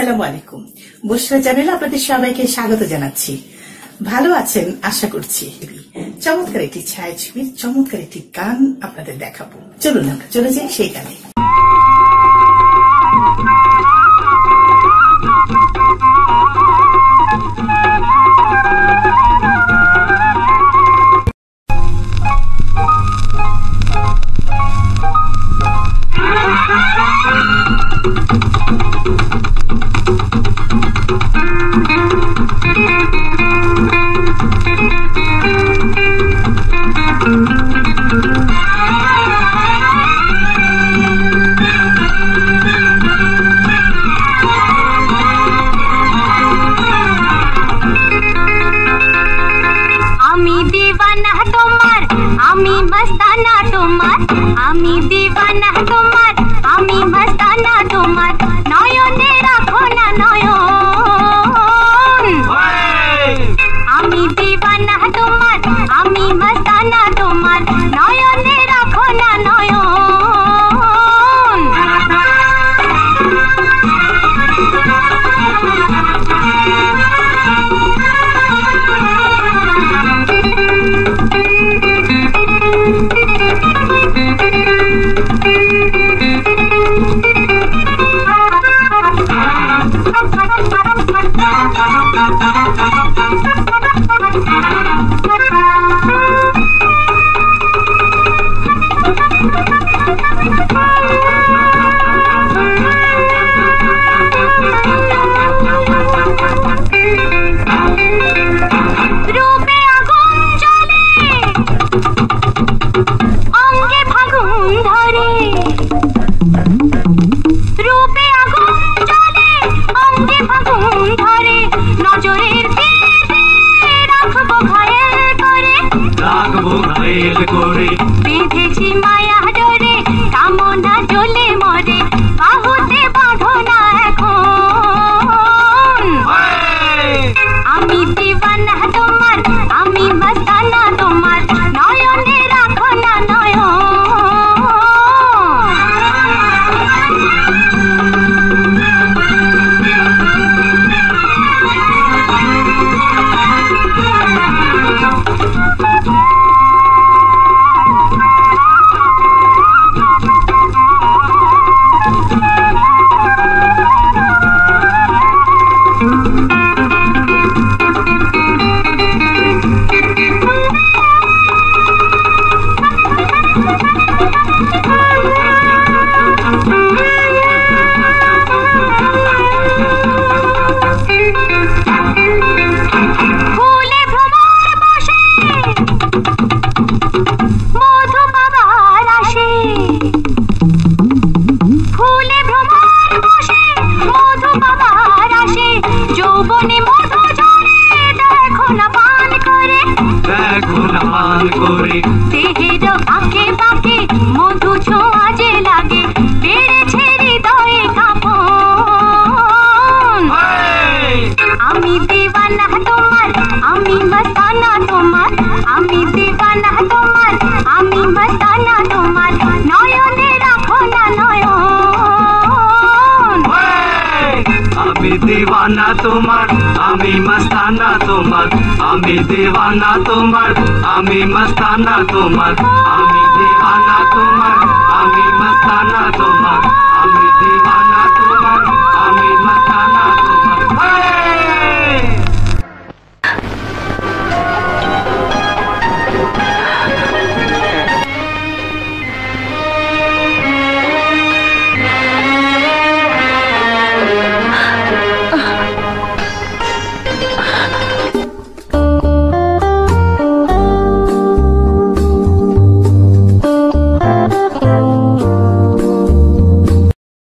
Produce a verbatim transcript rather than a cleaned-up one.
আসসালামু আলাইকুম। বুশরা চ্যানেলে আপনাদের সবাইকে স্বাগত জানাচ্ছি। ভালো আছেন আশা করছি। চমৎকার একটি ছায়াছবির চমৎকার একটি গান আপনাদের দেখাবো। চলুন আমরা চলে যাই সেই গানে। আমি মস্তানা তোমার, আমি দিওয়ানা তোমার, আমি মস্তানা তোমার, নয়নে রাখো না নয়ন। আমি দিওয়ানা তোমার, আমি মস্তানা তোমার, নয়নে রাখো না নয়ন। বেঁধেছি মায়া ডোরে, কামনা জ্বলে মরে, বাহুতে বাঁধো না এখন। আমি দিওয়ানা তোমার, আমি মস্তানা তোমার, নয়নে রাখো না নয়ন। দেহের বাঁকে বাঁকে মধু ছোঁয়া যে লাগে, বেড়েছে হৃদয়ে কাঁপন। আমি দিওয়ানা তোমার, আমি মস্তানা তোমার, আমি দিওয়ানা তোমার, আমি মস্তানা তোমার, নয়নে রাখো না নয়ন। আমি দিওয়ানা তোমার, আমি মস্তানা তোমার, আমি দিওয়ানা তোমার, আমি মস্তানা তোমার, আমি দিওয়ানা তোমার, আমি মস্তানা তোমার।